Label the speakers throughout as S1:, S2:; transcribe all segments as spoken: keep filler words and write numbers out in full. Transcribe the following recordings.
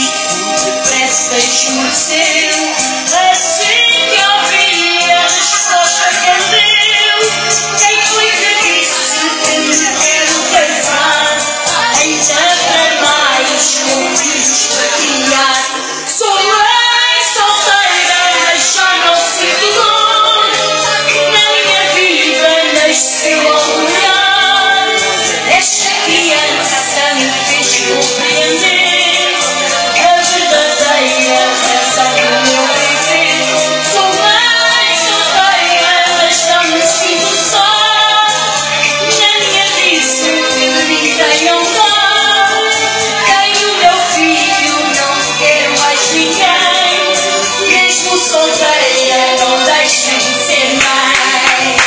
S1: fico depressa esmoreceu. Assim que ouvi a resposta que ele deu, quem foi que disse que me quero casar? Ainda para mais com filhos para criar. Sou mãe solteira, mas já não sinto dor. Na minha vida nasceu a olhar. Esta criança me fez compreender a verdadeira razão do meu viver. Sou mãe solteira, mas não me sinto só. Na minha vida não dá. Tenho meu filho, não quero mais ninguém. Mesmo solteira, não deixo de ser mãe.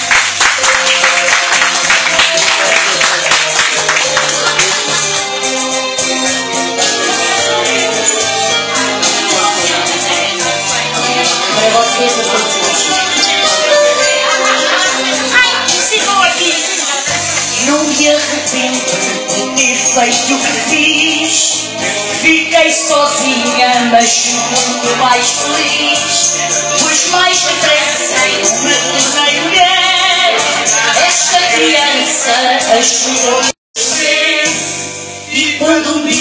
S1: Para vocês, a todos vocês. Não me arrependo de ter feito o que fiz. Fiquei sozinha, mas muito mais feliz. Pois mais depressa eu me tornei mulher. Esta criança ajudou-me a crescer. E quando me